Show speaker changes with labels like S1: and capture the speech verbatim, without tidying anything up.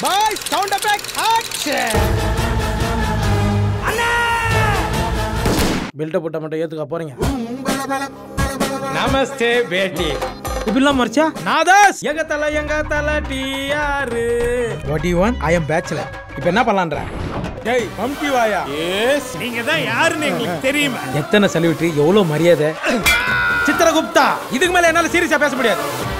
S1: பாய் sound effect action. அண்ணா build போட்ட மட்டும் ஏத்துக்க போறீங்க.
S2: நமஸ்தே பேட்டி.
S1: இப்படிலாம் மரிச்சா
S2: நாதாஸ் எங்க தல எங்க தல TR.
S1: What you want? I am bachelor. இப்போ என்ன பண்ணலாம்ன்ற?
S2: டேய் பம்பி வாயா. எஸ் நீங்க தான் யாருன்னு எங்களுக்கு தெரியுமா?
S1: எத்தனை செலிபிரிட்டி, எவ்வளவு மரியாதை.
S2: சித்திரகுப்தா, இதுக்கு மேல என்னால சீரியஸா பேச முடியாது.